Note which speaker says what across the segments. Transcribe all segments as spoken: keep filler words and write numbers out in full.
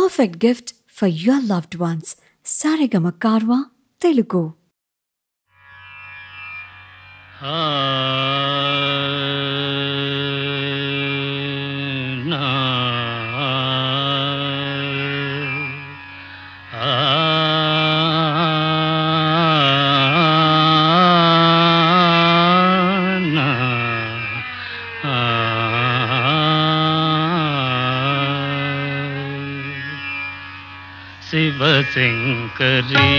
Speaker 1: perfect gift for your loved ones. Saregama Karwa Telugu.
Speaker 2: Shivshankari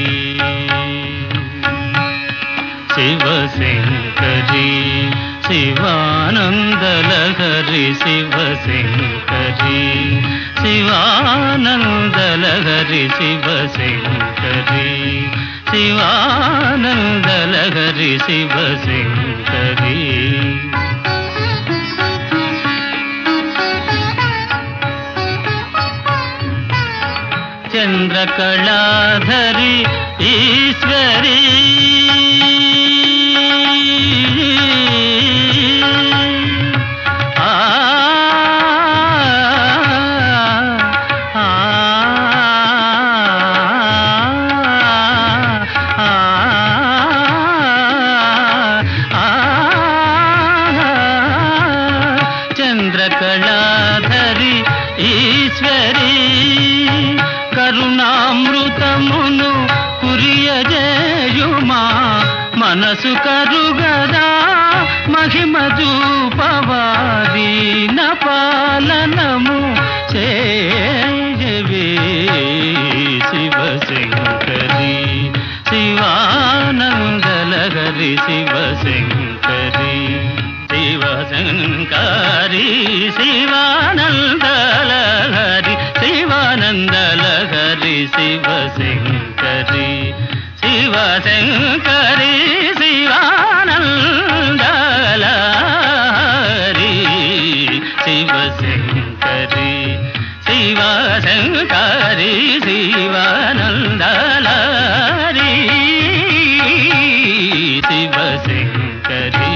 Speaker 2: Shivshankari Shivanandalahari Shivshankari Shivanandalahari Shivshankari Shivanandalahari Shivshankari चंद्रकलाधरी ईश्वरी आ, आ, आ, आ, चंद्रकलाधरी ईश्वरी కరుణామృతమును కురియజేయుమా మనసు కరుగదా మహిమ చూపవాదీన పాలనము చేయవే శివశంకరి శివానందలహరి శివశంకరి శివశంకరి శివానందలహరి శివానందలహరి శివశంకరి శివశంకరి శివానందలహరి శివశంకరి శివశంకరి శివానందలహరి శివశంకరి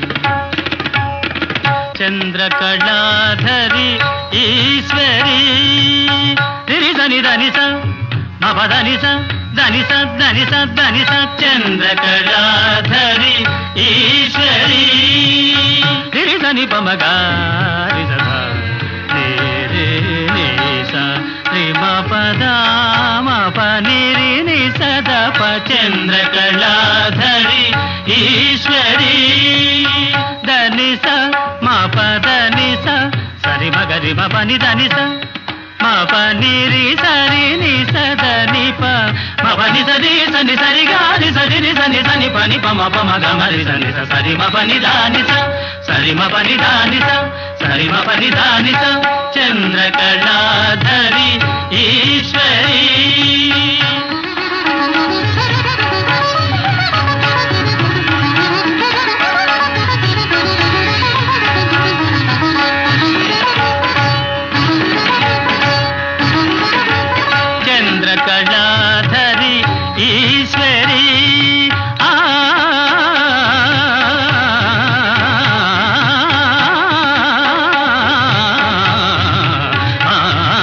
Speaker 2: చంద్రకళాధరి ఈశ్వరి దని దని స మప దని స దని స దని స దని స చంద్రకళాధరి ఈశ్వరి రి దని పమగారి సదా రే రే ని స రి మప దా మప ని రి ని సద ప చంద్రకళాధరి ఈశ్వరి దని స మప దని స సరి మగరి మప ని దని స మపని రి సరి ని సద ని ప మపని సరి సని సరి గారి సరి ని సని సని పని ప మప మగ మరి సని స సరి మపని దాని స సరి మపని దాని స సరి మపని దాని స చంద్రకళాధరి ఈశ్వరి కళాధరి ఈశ్వరి ఆ ఆ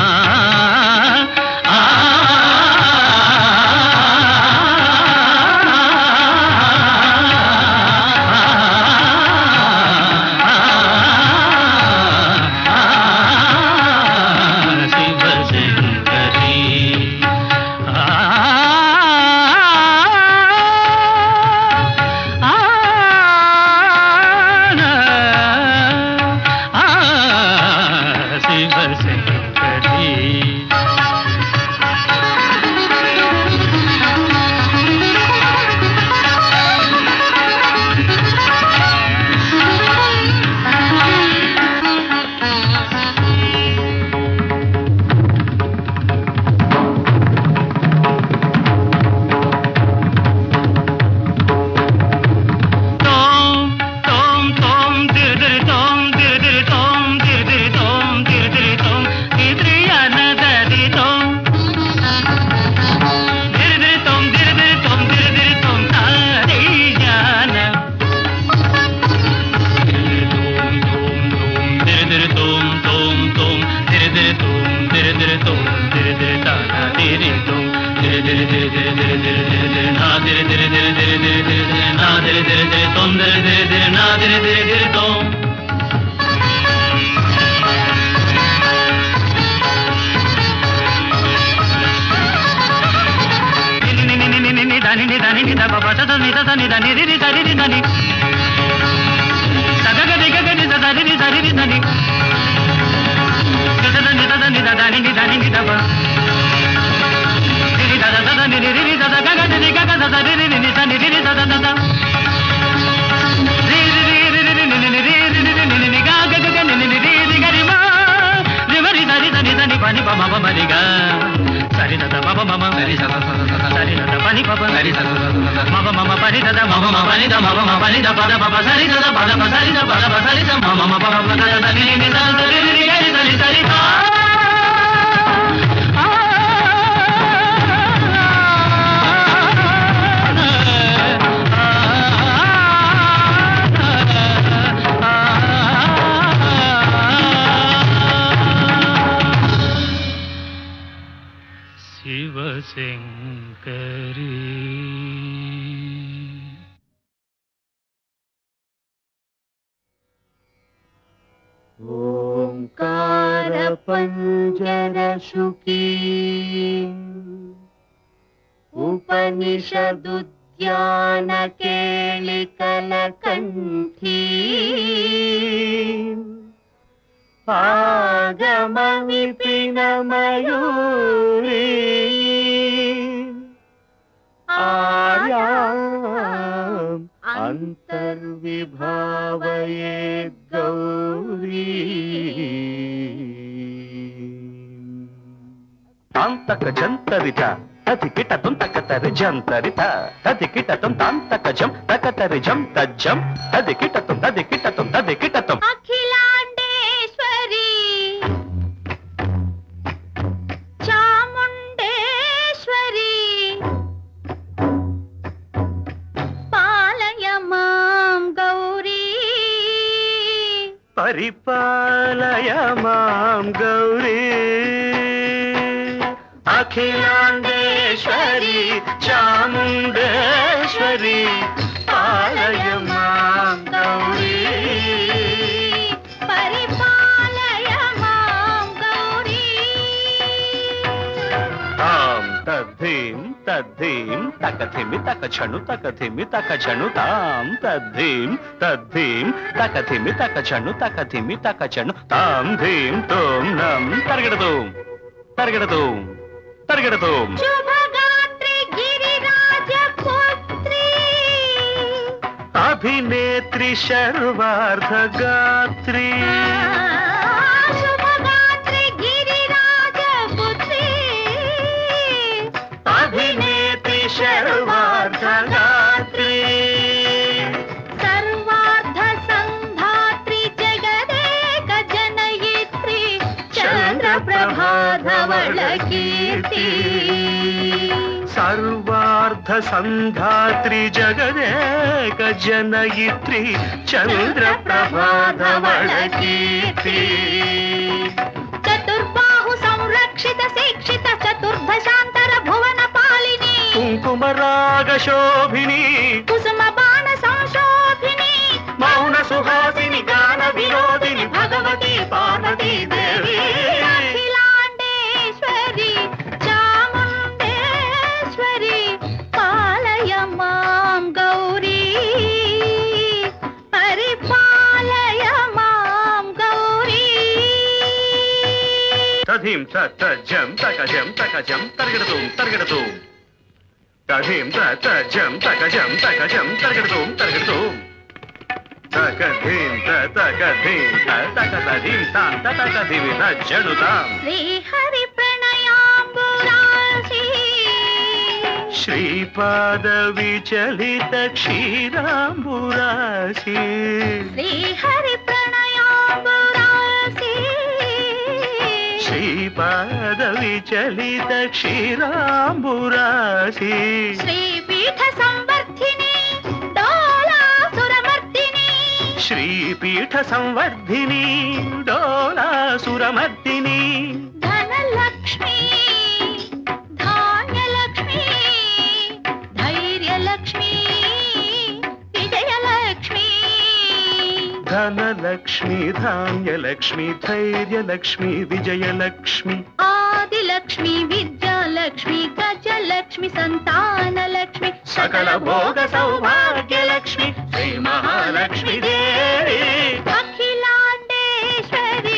Speaker 2: దిరి దుమ్ దిరి దిరి దిరి దిరి దిరి దిరి దిరి దిరి నా దిరి దిరి దిరి దిరి దిరి దిరి దిరి నా దిరి దిరి దిరి తొమ్ దిరి దిరి దిరి నా దిరి దిరి దిరి తొమ్ దని ని దని ని దబ బస దని దని దని రి రి దని రి దని సగ గ దిగ గ ని దని ని దని రి దని గ దని దని దని ని దని ని దబ రి రి ద ద దని రి రి ద ద గ గ ని గ గ ద ద రి రి ని దని రి రి ద ద ద ద రి రి రి రి రి ని ని ని రి రి ని ని ని గ గ గ ని ని ని రి రి గ రి మా రి మ రి దని దని దని పని ప మ ప మ రి గ సరి ద ద మ ప మ మ సరి స స స సరి ద ద పని ప ప సరి స స స మ ప మ మ పని ద ద మ ప మ పని ద మ ప మ పని ద ప ద ప ప సరి ద ద ప ద ప సరి ద ప ద ప సరి ద మ మ మ ప మ ద ద ని ని ద ద రి రి గ రి సరి సరి ప శంకరీ
Speaker 3: ఓంకార పంజర శుకీ ఉపనిషదుద్యాన కేళికల కంఠీ ఆగమ విపిన మయూరీ ఆర్యాం అంతర్విభావయేద్ గౌరీ
Speaker 4: తాంతక జంతరిత తది కిటతం తకతరి జంతరిత తది కిటతం తాంతక జం తకతరి జం తజ్జం తది కిటతం తది కిటతం తది కిటతం
Speaker 3: అఖిలాండేశ్వరి చాముండేశ్వరి పాలయ మాం గౌరీ
Speaker 4: పరిపాలయ మాం గౌరీ అఖిలాండేశ్వరి చాముండేశ్వరి పాలయ మాం గౌరీ
Speaker 3: పరిపాలయ మాం గౌరీ
Speaker 4: తాం తద్ధీం తద్ధీం తకథిమి తకచను తకథిమి తకచను తాం తద్ధీం తద్ధీం తకథిమి తకచను తకథిమి తకచను తాం ధీం తోం నం తరగడదు తరగడదు తరగడదు
Speaker 3: శుభగాత్రి గిరిరాజ పుత్రి
Speaker 4: అభినేత్రి శర్వార్ధ గాత్రి
Speaker 3: శుభగాత్రి గిరిరాజ పుత్రి
Speaker 4: అభినేత్రి శర్వార్ధ గాత్రి
Speaker 3: సర్వార్ధ సంధాత్రి జగదేక జనయిత్రి చంద్ర ప్రభాధవళ కీర్తి
Speaker 4: సర్వార్ధ సంధాత్రి జగదేక జనయిత్రి చంద్ర ప్రభాధవళ కీర్తి
Speaker 3: చతుర్బాహు సంరక్షిత శిక్షిత చతుర్భశాంతర భువన పాలిని
Speaker 4: కుంకుమ రాగ శోభిని
Speaker 3: కుసుమ బాణ సంశోభిని
Speaker 4: మౌన సుహాసిని గాన వినోదిని భగవతి పార్వతీ దేవి
Speaker 3: అఖిలాండేశ్వరి చాముండేశ్వరి పాలయ మాం గౌరీ పరిపాలయ మాం గౌరీ
Speaker 4: తధీం తజ్జం తకజం తకజం తరగడదు తరగడదు తధీం తజ్జం తకజం తకజం తరగడదు తరగడదు తకధీం తకధీం తకధీం తాం తకధీమి తజ్జనుతాం
Speaker 3: శ్రీహరి ప్రణయాంబురాసి
Speaker 4: శ్రీపాద విచలిత క్షీరాంబురాశి
Speaker 3: శ్రీహరి ప్రణయాంబురాసి
Speaker 4: శ్రీపాద విచలిత క్షీరాంబురాశి
Speaker 3: శ్రీపీఠ సంవర్ధిని డోలాసురమర్దిని
Speaker 4: శ్రీపీఠ సంవర్ధిని డోలాసురమర్దిని
Speaker 3: ధనలక్ష్మి
Speaker 4: లక్ష్మి ధాన్యలక్ష్మి ధైర్యలక్ష్మి విజయలక్ష్మి
Speaker 3: ఆదిలక్ష్మి విద్యాలక్ష్మి గజలక్ష్మి సంతానలక్ష్మి
Speaker 4: సకల భోగ సౌభాగ్యలక్ష్మి శ్రీ మహాలక్ష్మి దేవి
Speaker 3: అఖిలాండేశ్వరి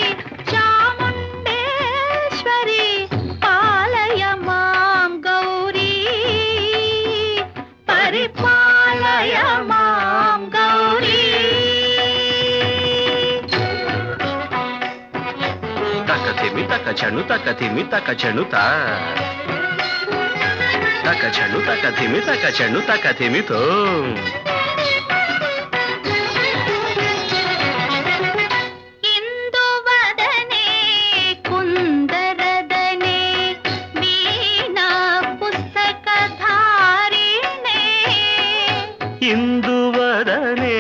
Speaker 3: చాముండేశ్వరి పాలయ మాం గౌరీ పరిపాలయ మాం గౌరీ
Speaker 4: తక తిమి తక చను తక తిమి తక చనుత తక చను తక తిమి తక చను తక తిమితో
Speaker 3: ఇందువదనే కుందరదనే వీణా పుస్తకధారిణే
Speaker 4: ఇందువదనే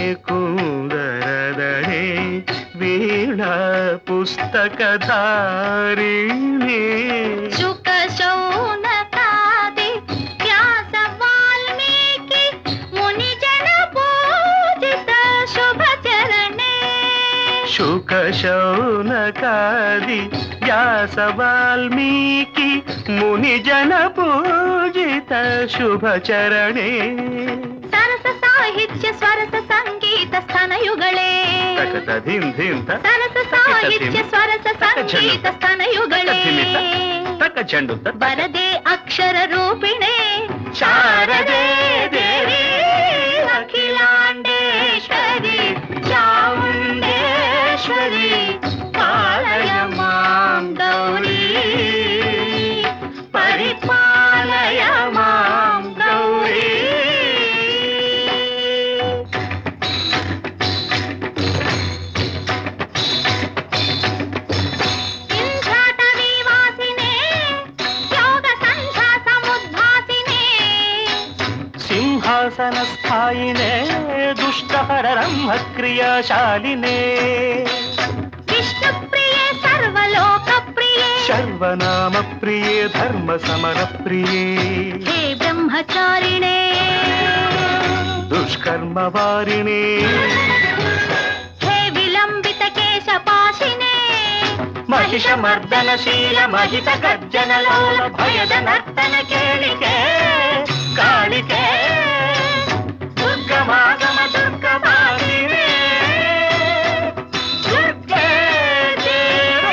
Speaker 4: కుందరదనే వీణా పుస్తకధారిణి
Speaker 3: శుక శౌనకాది వ్యాస వాల్మీకి ముని జన పూజిత శుభ చరణే
Speaker 4: శుక శౌనకాది వ్యాస వాల్మీకి ముని జన పూజిత శుభ చరణే
Speaker 3: సరస సాహిత్య స్వరస సంగీత స్థనయుగళే
Speaker 4: తకత ధిం ధిం త
Speaker 3: సరస సాహిత్య స్వరస సంగీత స్థనయుగళే
Speaker 4: తక చెండు త
Speaker 3: వరదే అక్షర రూపిణే
Speaker 4: శారదే దేవి
Speaker 3: అఖిలాండేశ్వరి చాముండేశ్వరి పాలయ మాం గౌరీ పరిపాలయ మాం గౌరీ ఇంద్రాటవీ వాసినే యోగ సంధ్యా సముద్భాసినే
Speaker 4: సింహాసన స్థాయినే దుష్టహర బ్రహ్మ క్రియాశాలినే
Speaker 3: విష్ణు ప్రియే సర్వలోక ప్రియే
Speaker 4: సర్వనామ ప్రియే ధర్మ సమర ప్రియే
Speaker 3: హే బ్రహ్మచారిణే
Speaker 4: దుష్కర్మ వారిణే
Speaker 3: హే విలంబిత కేశపాశినే
Speaker 4: మహిష మర్దనశీల మహిత గర్జనలోల భయద నర్తన కేళికే కాళికే దుర్గమాగమ దుర్గమాలినే దుర్గే దేవి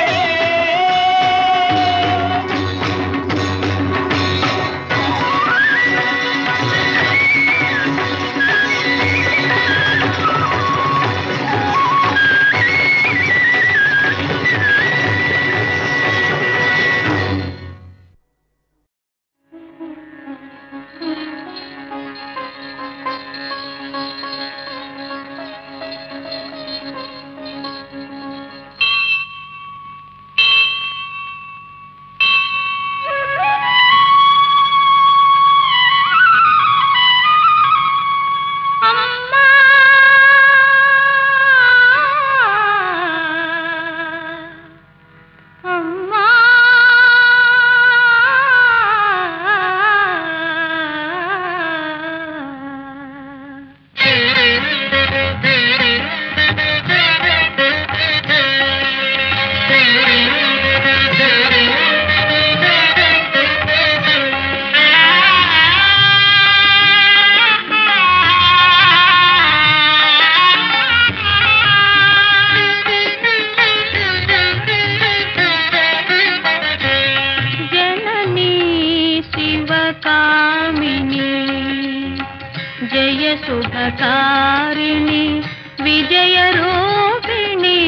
Speaker 3: శుభకారిణి విజయ రూపిణి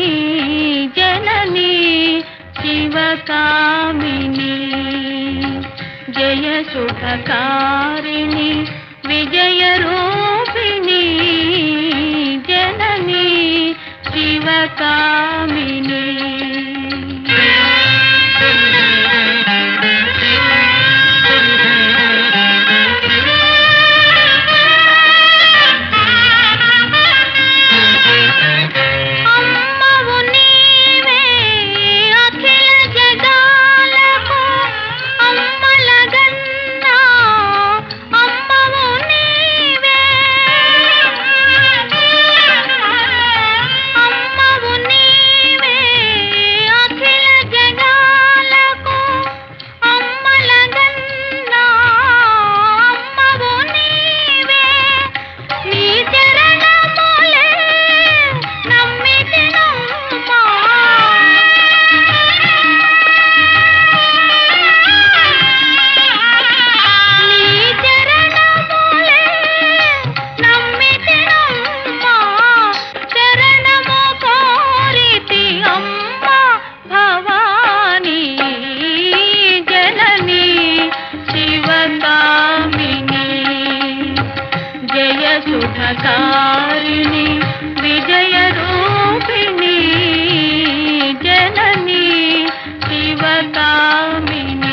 Speaker 3: జనని శివకామిని జయ శుభకారిణి విజయ రూపిణి జనని శివకామిని శుభకారిణి విజయ రూపిణి జనని శివకామిని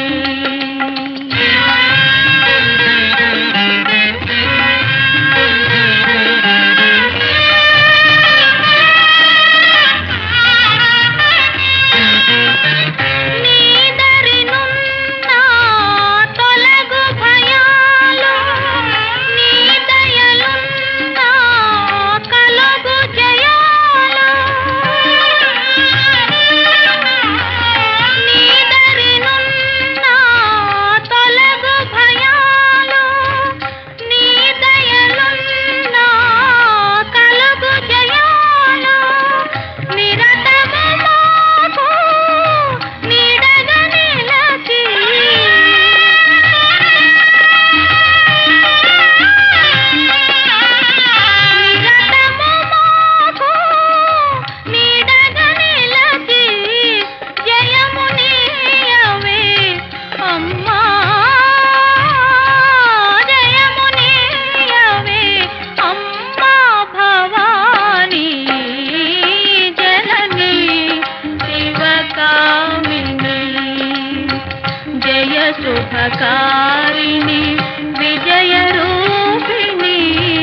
Speaker 3: శుభకారిణి విజయ రూపిణి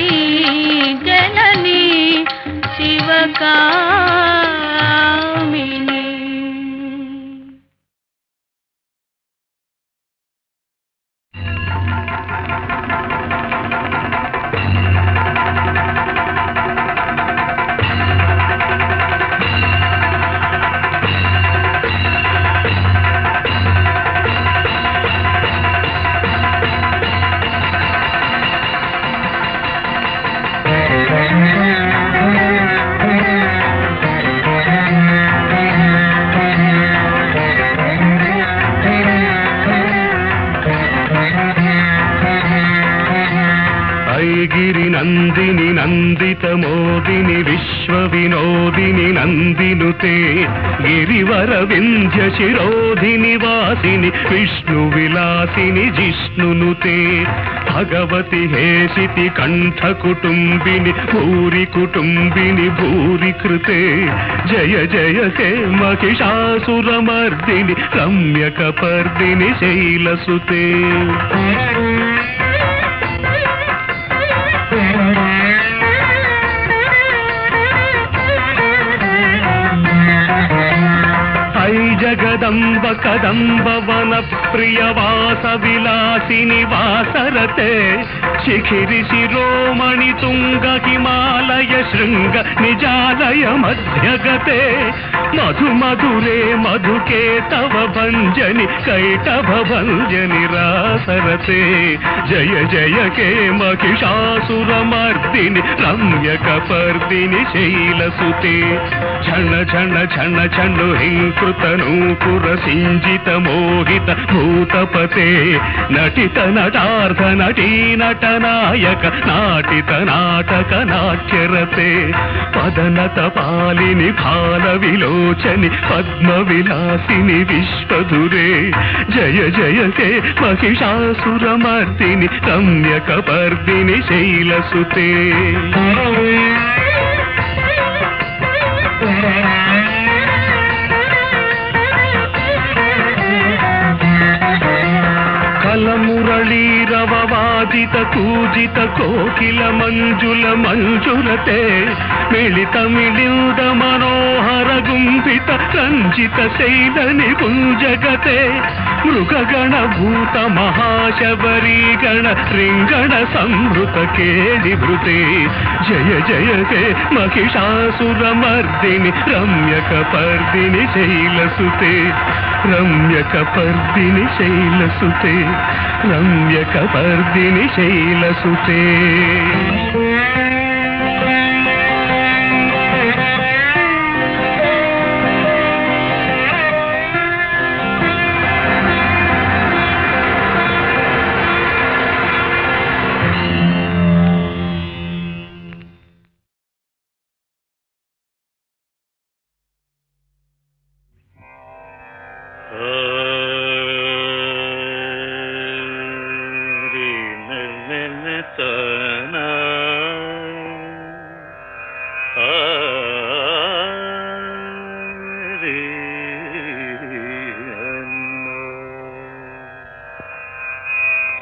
Speaker 3: జనని శివకామిని
Speaker 5: गिरि नंदिनि नंदित मोदिनि विश्व विनोदिनि नंदिनुते गिरिवर विंध्य शिरोधिनि वासिनि विष्णु विलासिनि जिष्णुनुते भगवति हेसिति कंठ कुटुंबिनि भूरि कुटुंबिनि भूरि कृते जय जय हे महिषासुरमर्दिनि रम्यकपर्दिनि शैलसुते जगदंब कदंब वन प्रिय वास विलासिनि वासरते शिखिरि शिरोमणि तुंग हिमालय शृंग निजालय मध्यगते मधु मधुरे मधुके तव भंजनि कैटभ भंजनि रासरते जय जय के महिषासुरमर्दिनि रम्यकपर्दिनि शैलसुते क्षण क्षण क्षण क्षणु हिंकृत नूपुर सिंजित मोहित भूतपते नटित नटार्थ नटी नट नायक नाटित नाटक नाट्यरते पदनत पालिनि फाल विलोचनि पद्म विलासिनि विश्वधुरे जय जय हे महिषासुरमर्दिनि रम्यकपर्दिनि शैलसुते कलमुरलीरववादित कूजित कोकिल मंजुल मंजुलते मिलित मिलिंद मनोहर गुंभित रंजित शैल निकुंजगते मृगगण भूत महाशबरी गण रिंगण संभृत केलिभृते जय जय हे महिषासुरमर्दिनि रम्यकपर्दिनि शैलसुते रम्यकपर्दिनि शैलसुते रम्यकपर्दिनि शैलसुते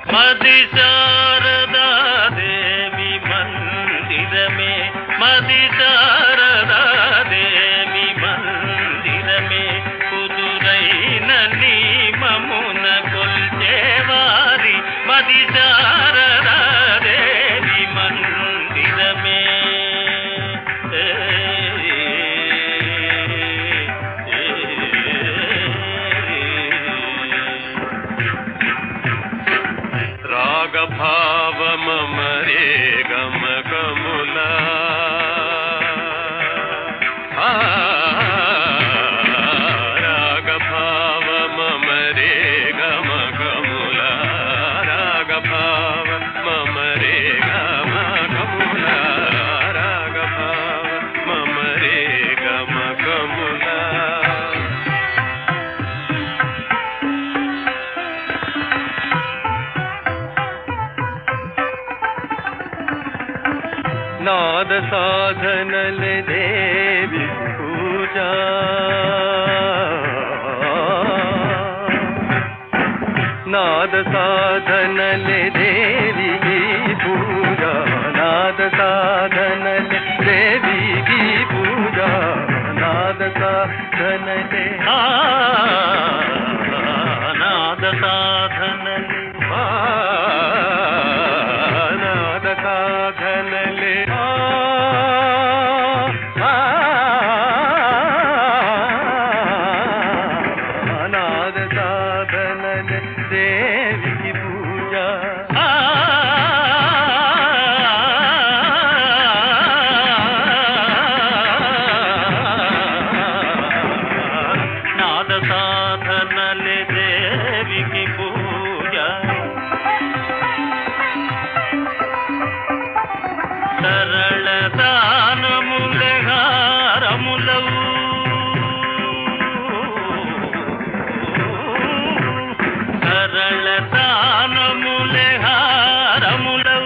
Speaker 2: మది శారదా దేవి మందిరమే మది శారదా దేవి మందిరమే కుదురైన నియమమున కొల్చేవారి మది శారదా దేవి మందిరమే రాగభావమరే గమకములా రాగభావమరే గమకములా రాగభావమరే గమకములా రాగభావమరే గమకములా నాద సాధనలే దేవి పూజ నాద సాధనలే దేవి పూజ నాద సాధనలే దేవి పూజ నాద సాధనలే నాద సాధనలే నాద సాధనలే నాద సాధనలే దేవికి పూజ నాద సాధనలే దేవికి పూజ సరళ దానములే హారములవు సరళ దానములే హారములవు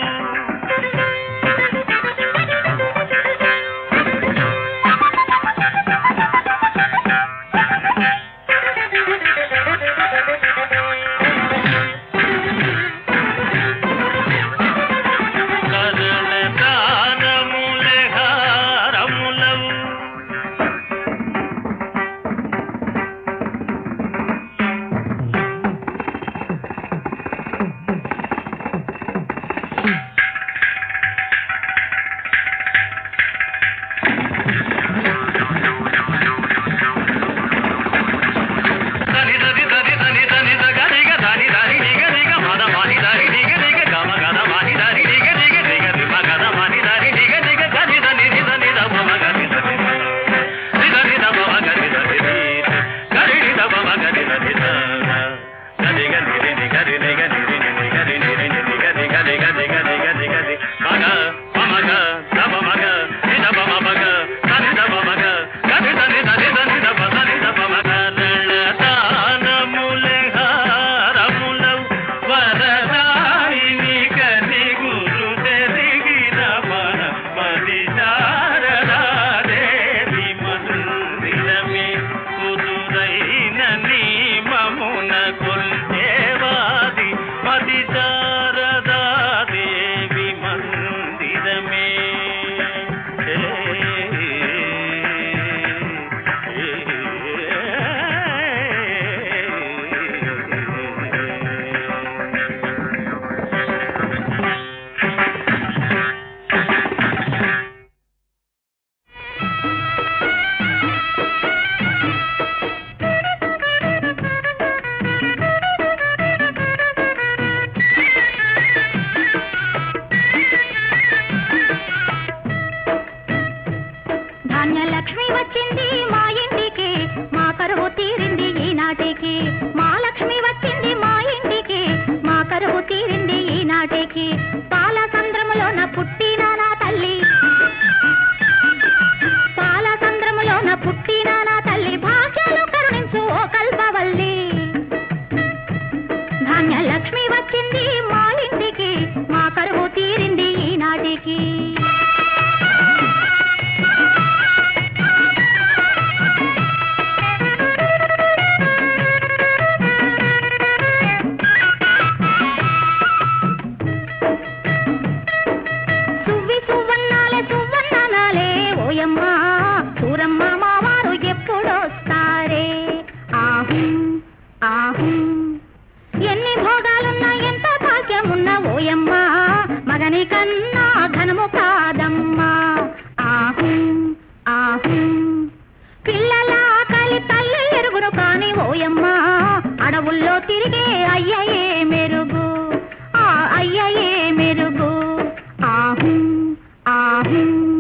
Speaker 3: ఆహు ఎన్ని భోగాలున్నా ఎంత భాగ్యమున్నా ఓయమ్మా మగని కన్నా ఘనము కాదమ్మా. ఆహు ఆహు పిల్లల ఆకలి తల్లి ఎరుగును కాని ఓయమ్మా అడవుల్లో తిరిగే అయ్యయే మెరుగు ఆ అయ్యయే మెరుగు. ఆహు ఆహు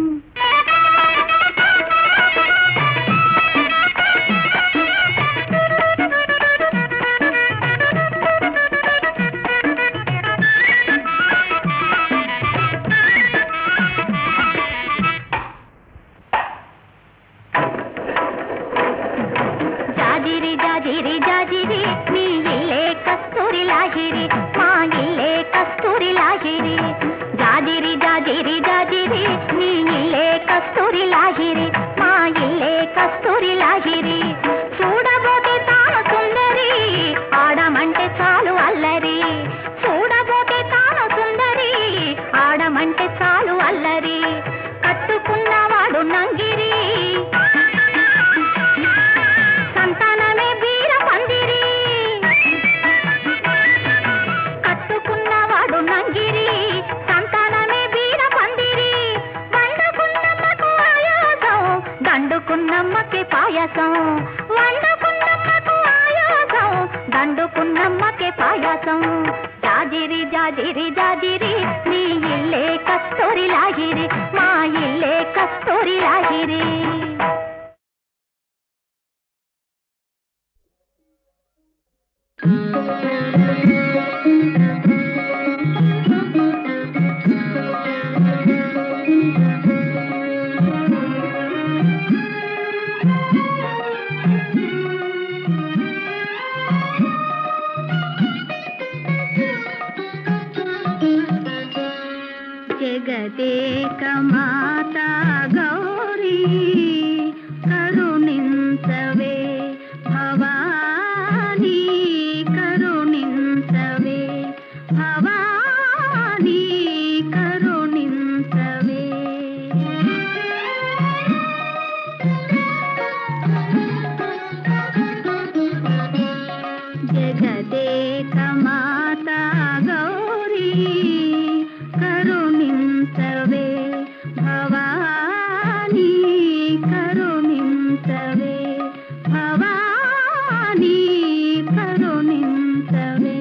Speaker 3: జాజిరి జాజిరి జాజిరి నీ ఇల్లే కస్తూరి లాజిరి మా ఇల్లే కస్తూరి లాజిరి. జాజిరి జాజిరి జాజిరి నీ ఇల్లే కస్తూరి లాజిరి మా ఇల్లే కస్తూరి లాజిరి. చూడబోతే తాను సుందరి ఆడమంటే చాలు అల్లరి. చూడబోతే తాను సుందరి ఆడమంటే చాలు అల్లరి. కట్టుకున్నవాడు నంగిరి సంతానమే వీర పందిరి. కట్టుకున్నవాడు నంగిరి సంతానమే వీర పందిరి. వండుకున్నమ్మకు ఆయాసం దండుకున్నమ్మకి పాయసం. వండుకున్నమ్మకు ఆయాసం దండుకున్నమ్మకి పాయసం. జాజిరి జాజిరి జాజిరి నీ ఇల్లే కస్తూరి లాగిరి మా ఇల్లే కస్తూరి లాగిరి. జగదేక మాతా గౌరీ కరుణించవే భవానీ కరుణించవే భవానీ కరుణించవే. జగదేక మాతా గౌరీ కరుణించవే భవానీ కరుణించవే భవానీ కరుణించవే.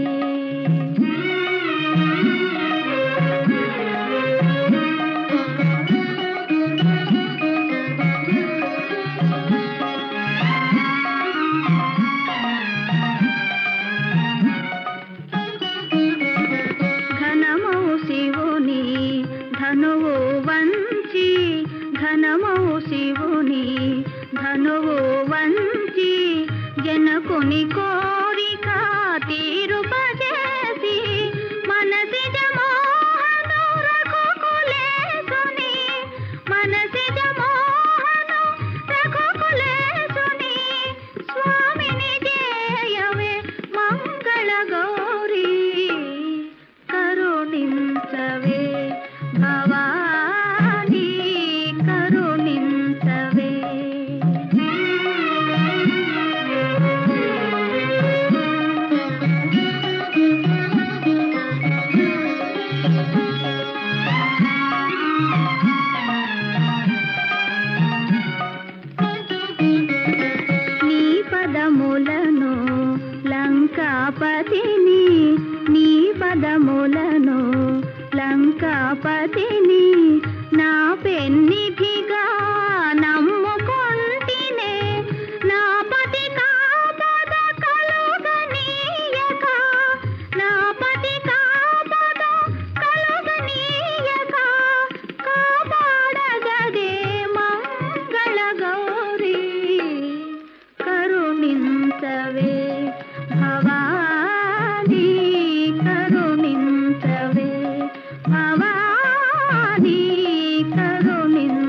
Speaker 3: ఘనమౌ శివుని ధనువు వంచి ఘనమౌ శివుని ధనువు వంచి జనకుని కోరిక తీరుపజేసి మనసిజ మోహను రఘుకులేసుని మనసిజ మోహను రఘుకులేసుని. స్వామిని జయవే మంగళ గౌరీ కరుణించవే భవానీ కరుణించవే. నీ పదములను లంకాపతిని నీ పదములను లంకాపతిని నా పెన్నిధిగా నమ్ముకొంటినే. నా పతి కాపద కలుగనీయక నా పతి కాపద కలుగనీయక కాపాడగదే మంగళ గౌరీ కరుణించవే భవానీ కరుణించవే భవానీ కరుణించవే.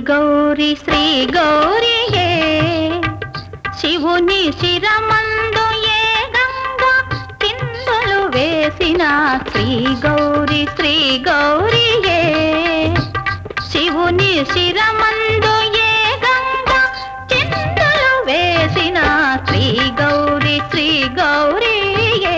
Speaker 3: గౌరీ శ్రీ గౌరీయే శివుని శిరమందు ఏ గంగా చిందులు వేసిన శ్రీ గౌరీ శ్రీ గౌరీయే శివుని శిరమందు ఏ గంగా చిందులు వేసిన శ్రీ గౌరీ శ్రీ గౌరీయే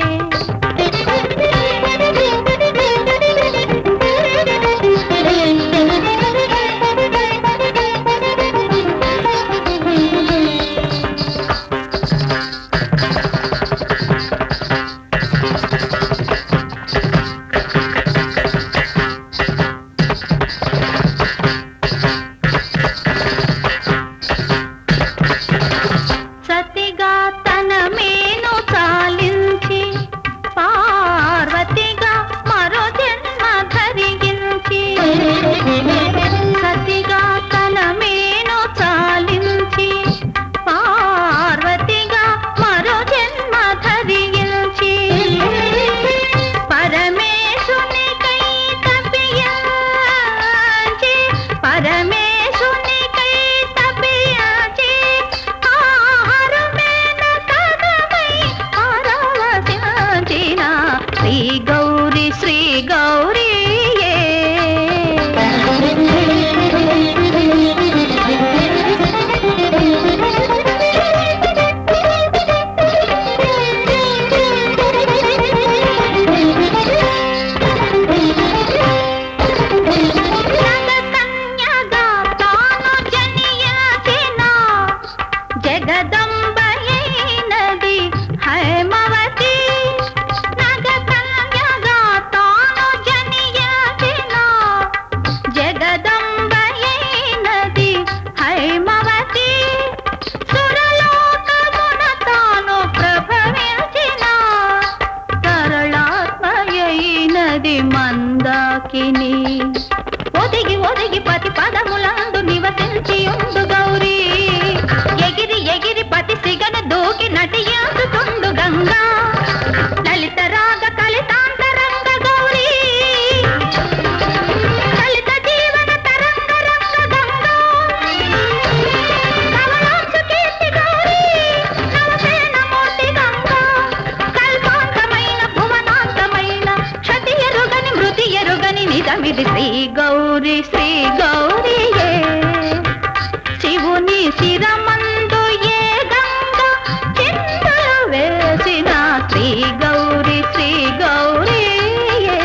Speaker 3: సతిగా తన మేను చాలించి పార్వతిగా మరో జన్మ ధరించి సతిగా తన మేను చాలించి పార్వతిగా మరో జన్మ ధరించి పరమేశునికై తప్పించి పరమేశునికై తప్పించి ఆహారమేన కదమై పరవశించిన శ్రీ గౌరీ శ్రీ గౌరీయే నగకన్యగా తాను జనియాచిన జగదంబయైనది హైమవతి నగకన్యగా తాను జనియాచిన జగదంబయైనది హైమవతి సురలోకమున తాను ప్రభవించిన సరళాత్మయైనది మందాకిని ఒదిగి ఒదిగి పతి పదములందు నివసించి ఉండు గౌరీ ఎగిరి ఎగిరి పతి సిగను దూకి నటియాసుతుండు గంగా లలిత రాగ కలితాంతరంగ గౌరీ లలిత జీవన తరంగ రంగ గంగా కమలాంశు కీర్తి గౌరీ నవసేన మూర్తి గంగా కల్పాంతమైన భువనాంతమైన క్షతి ఎరుగని మృతి ఎరుగని నిజమిది శ్రీ గౌరీ శ్రీ గౌరీయే శివుని శిరమందు ఏ గంగా చిందులు వేసిన శ్రీ గౌరీ శ్రీ గౌరీయే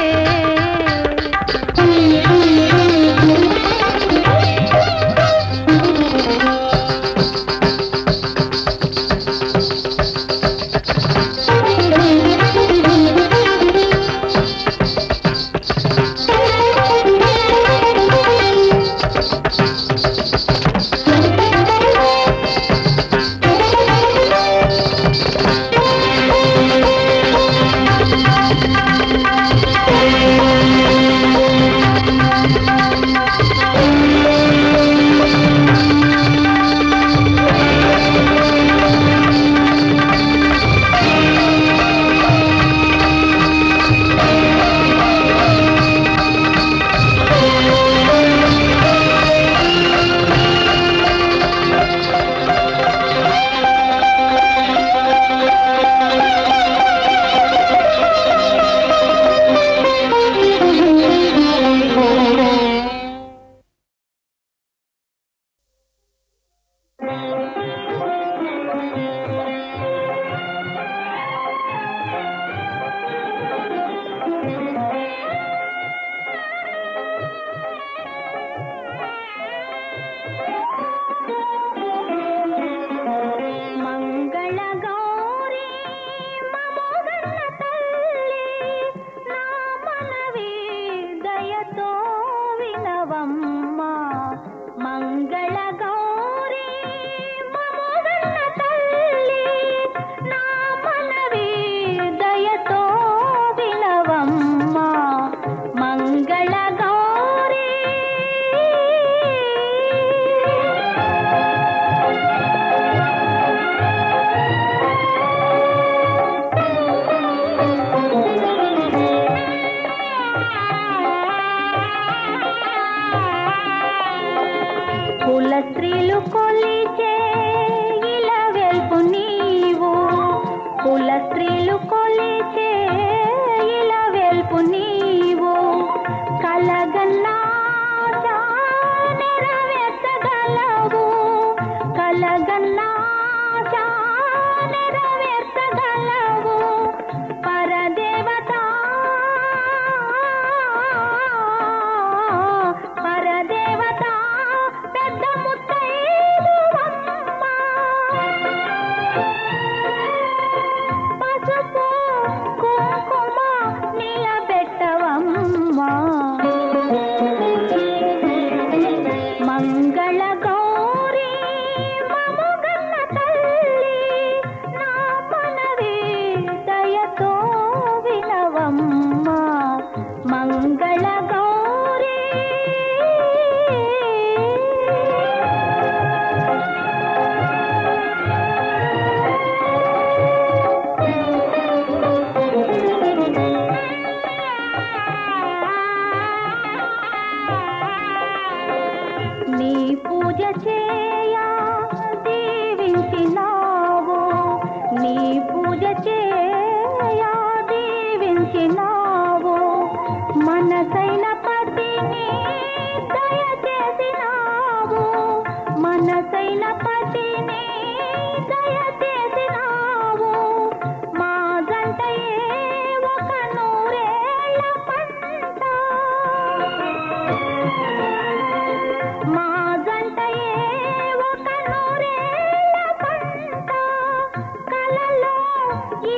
Speaker 3: మంగళ గౌరీ మమోగన్న తల్లి నా మనవి దయతో వినవమ్మ మంగళ గౌరీ మమోగన్న తల్లి నా మనవి దయతో వినవమ్మ మంగళ గౌరీ స్త్రీలు కొలిచే ఇలా వెల్పు నీవు కుల స్త్రీలు కొలిచే ఇలా వెల్పు నీవు కలగన్నా నెరవేర్చగలవు కలగన్నా నెరవేర్చగలవు పరదేవత పరదేవత పెద్ద ముత్తైదువమ్మ పసుపు కుంకుమ నిలబెట్టవమ్మ మంగళ గౌరీ మముగన్న తల్లి నా మనవి దయతో వినవమ్మ మంగళ గౌరీ నీ పూజ చేయా దీవించినావు నీ పూజ చేయా దీవించినావు మనసైన పతిని దయచేసినావు మనసైన పతిని దయచేసినావు మా జంటయే ఒక నూరేళ్ల పంట మా జంటయే ఒక నూరేళ్ల పంట కలలో ఈ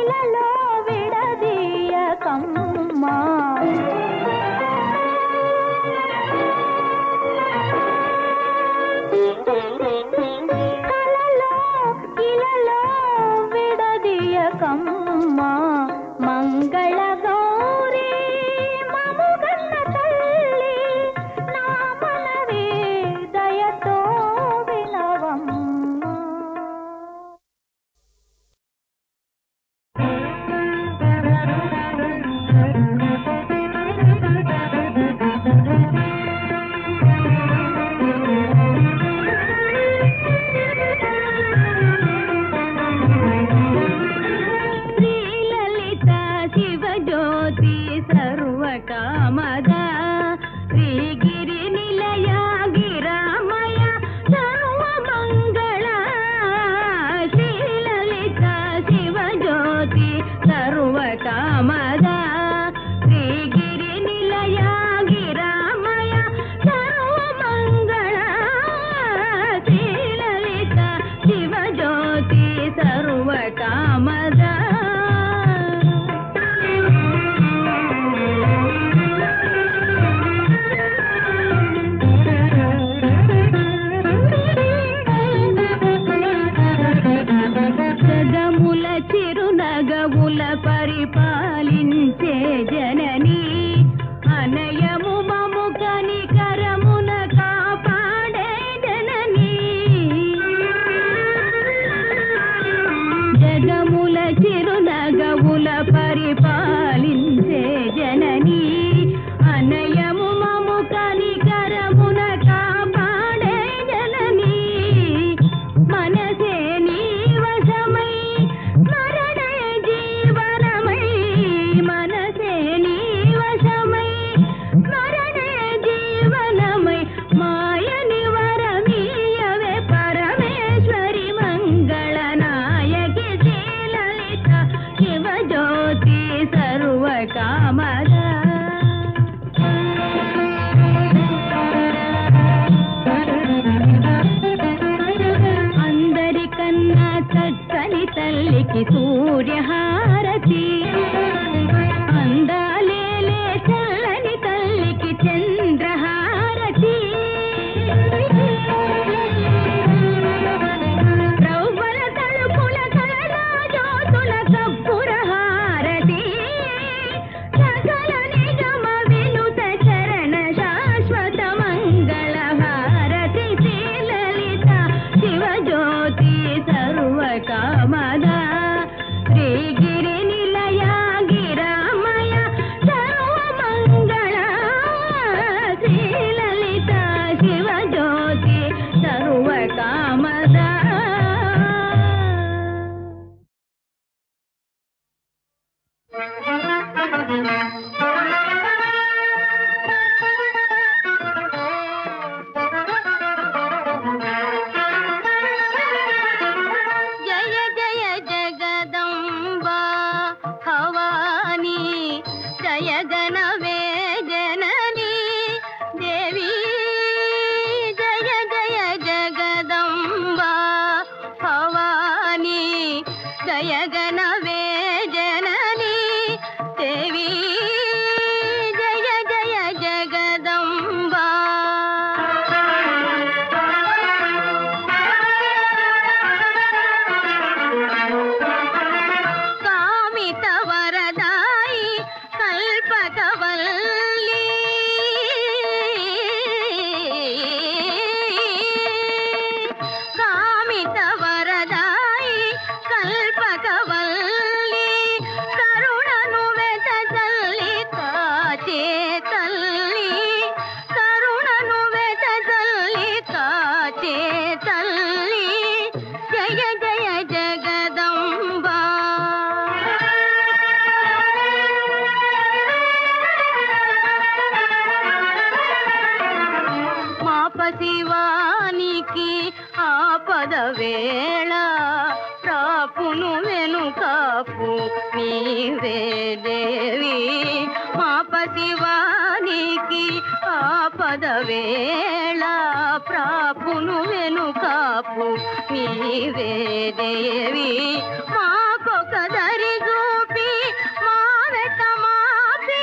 Speaker 3: పసివానికి ఆపద వేళ ప్రాపును వెనుకాపు నీవే దేవి మా పసివానికి ఆపద వేళ ప్రాపును వెనుకాపు నీవే దేవి మాకొక దరి చూపి మా వెట మాపి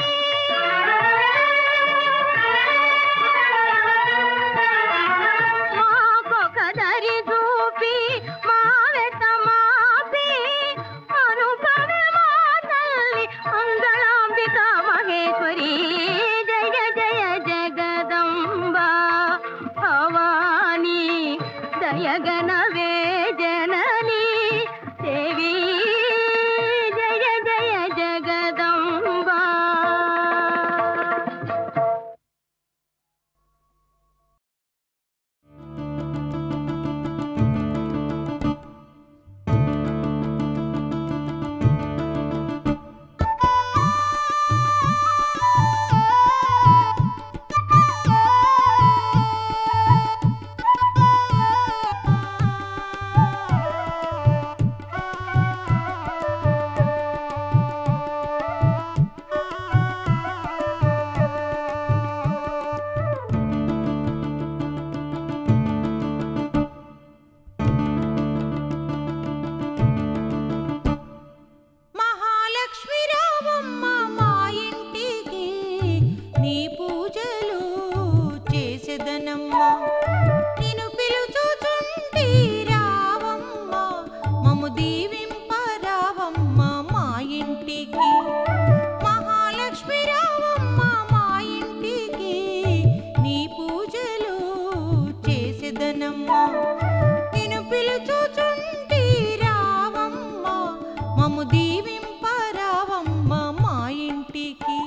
Speaker 3: మాకొక దరి చూపి మా వెట మాపి అనుపవే మా తల్లి అంగళాంబిక మహేశ్వరి జయ జయ జగదంబా భవాని దయగణవే జనని దేవి జయ జయ జగదంబా.
Speaker 6: మహాలక్ష్మి రావమ్మ మా ఇంటికి నీ పూజలు చేసేదనమ్మ నిన్ను పిలుచుచుంటి రావమ్మ మమ్ము దీవింపరావమ్మ మా ఇంటికి మహాలక్ష్మి రావమ్మ మా ఇంటికి నీ పూజలు చేసేదనమ్మ నిన్ను పిలుచుచుంటి రావమ్మ మమ్ము దీవింపరావమ్మ మా ఇంటికి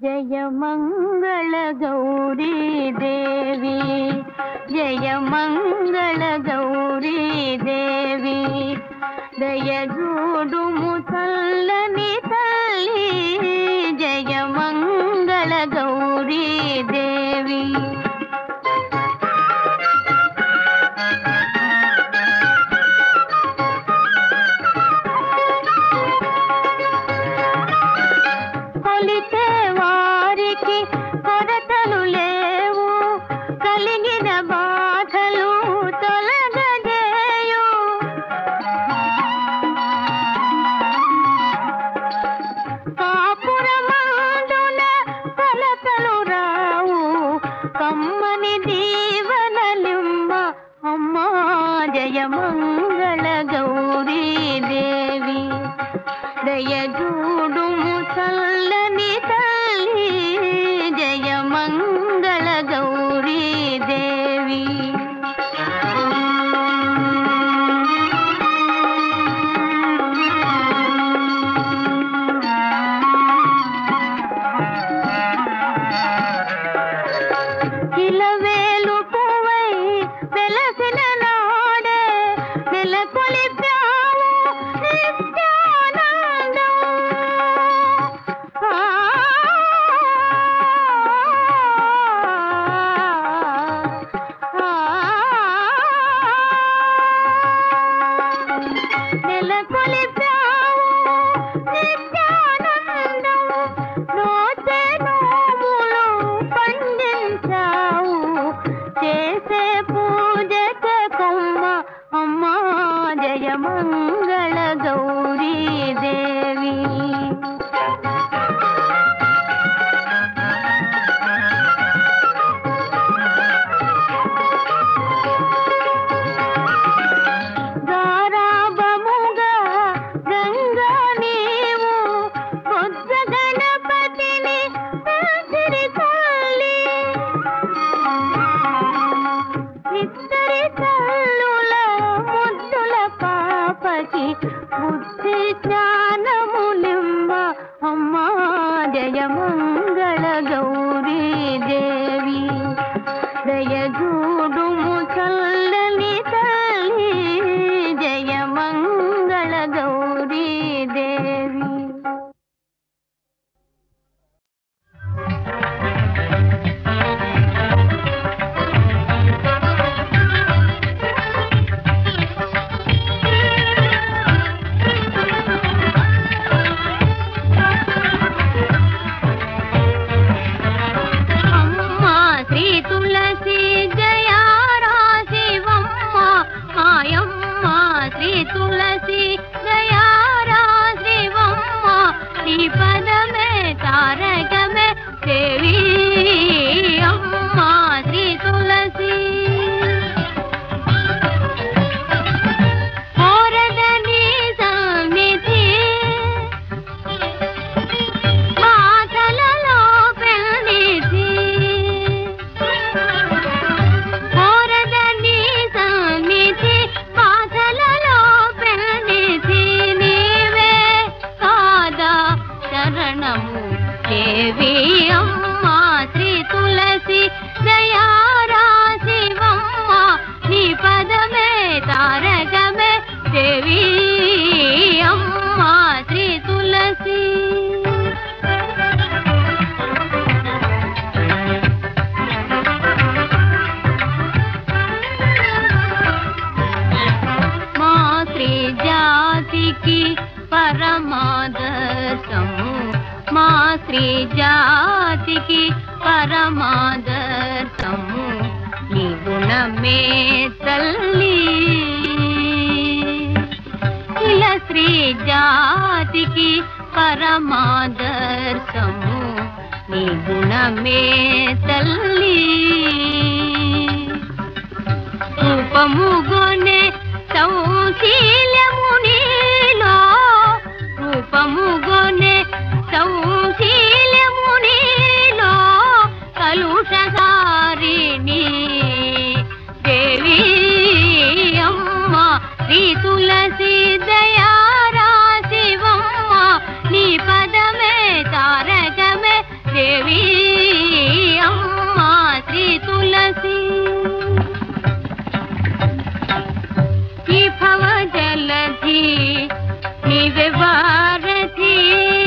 Speaker 3: జయ మంగళ గౌరీ దేవి జయ మంగళ గౌరీ దేవి దయ చూడుము చల్లని తల్లి జయ మంగళ గౌరీ దేవి కొలిచే వారికి కొరతలు లేవు కలిగిన బాధలు తొలగజేయు కాపురమందున కొలతలు రావు కమ్మని దీవనలిమ్మ అమ్మా జయ మంగళ గౌరీ దేవి దయ చూడుము చల్లని తల్లి జయ మంగళ గౌరీ దేవి ఇలవేలు పువ్వై వెలసిన నాడే నెలకొలిపావు నిత్యానందం నెలకొలిపావు నిత్యానందం నోచే నోములు పండించావు చేసే పూజక కొమ్మ అమ్మా జయ మంగళ గౌరీ దేవి గారాబముగా గంగా నీవు బుద్ధ గణపతిని పెంచిరి తల్లి ఇద్దరి తల్లుల ముద్దుల పాపకి బుద్ధి జ్ఞానములిమ్మ అమ్మా జయ మంగళ గౌరీ దేవి దయ చూడుము చల్లని తల్లి జయ మంగళ గౌరీ దేవి అమ్మా శ్రీ తులసి జయ రాశివమ్మ మాయమ్మ శ్రీ తులసి జయ రాశివమ్మ నీ పదమే తారకమే దేవి అమ్మా శ్రీ తులసి కోరదని సన్నిధి మాటలలో పెళ్లిది కోరదని సన్నిధి మాటలలో పెళ్లిది నీవే కాదా శరణము దేవి అమ్మా శ్రీ తులసి దయా రాశివమ్మ నీ పదమే తారకమే దేవి అమ్మా శ్రీ తులసి మా శ్రీ జాతికి పరమాదర్శము మా శ్రీ జాతికి పరమాదర్శము నీ గుణమే తల్లి ఇలా శ్రీ జాతికి పరమాదర్శము నీ గుణమే తల్లి రూపముగొనే సౌశీల్యము నీలో రూపముగొనే సౌశీల్యము నీలో కలుషహారిణి దేవి అమ్మ శ్రీ తులసి దయా రాశివమ్మ నీ పదమే తారకమే దేవి జలధి నీవే వారధి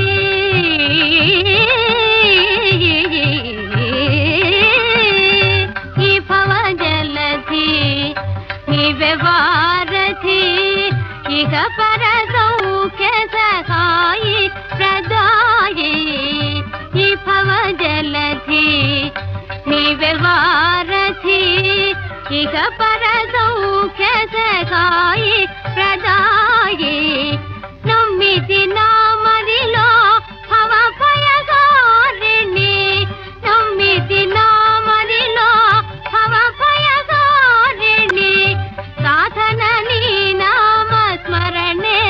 Speaker 3: ఈ భవ జలధి నీవే వారధి ఇక పర సౌఖ్య సహాయి ప్రదాయి ఈ భవ జలధి నీవే వారధి ఇక పర సౌఖ్య సహాయి ప్రదాయి నమ్మితి నామదిలో భవ భయగారిణి నమ్మితి నామదిలో భవ భయగారిణి సాధన నీ నామ స్మరణే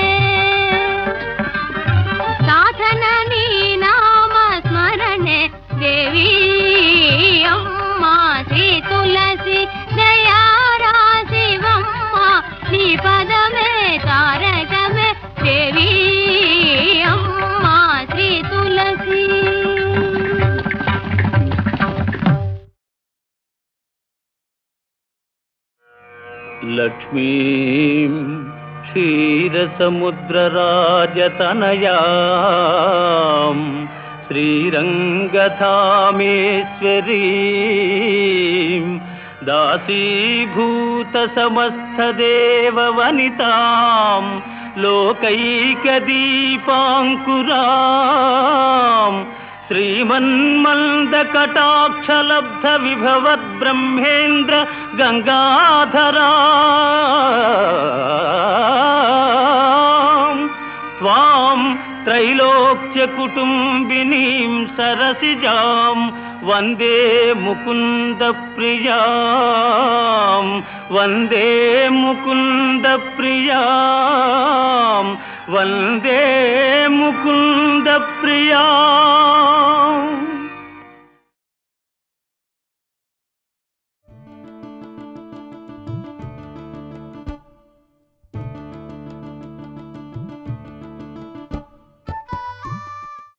Speaker 3: సాధన నీ నామ స్మరణే దేవి అమ్మా శ్రీ తులసి దయారాశివమ్మ నీ పదమే తారకమే దేవి అమ్మా శ్రీ తులసి
Speaker 2: లక్ష్మీం క్షీరసముద్రరాజతనయాం శ్రీరంగధామేశ్వరీం దాసీభూత సమస్తదేవవనితాం లోకైకదీపాంకురాం శ్రీమన్మందకటాక్షలబ్ధ విభవద్ బ్రహ్మేంద్ర గంగాధరా త్వాం త్రైలోక్య కుటుంబినీం సరసిజాం వందే ముకుంద ప్రియాం వందే ముకుంద ప్రియాం వందే ముకుంద ప్రియాం